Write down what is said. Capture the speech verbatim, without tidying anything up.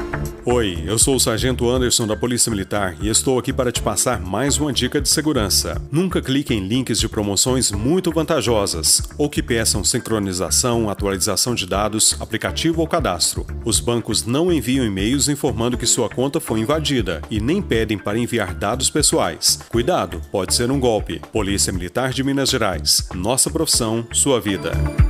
Oi, eu sou o Sargento Anderson da Polícia Militar e estou aqui para te passar mais uma dica de segurança. Nunca clique em links de promoções muito vantajosas ou que peçam sincronização, atualização de dados, aplicativo ou cadastro. Os bancos não enviam e-mails informando que sua conta foi invadida e nem pedem para enviar dados pessoais. Cuidado, pode ser um golpe. Polícia Militar de Minas Gerais. Nossa profissão, sua vida.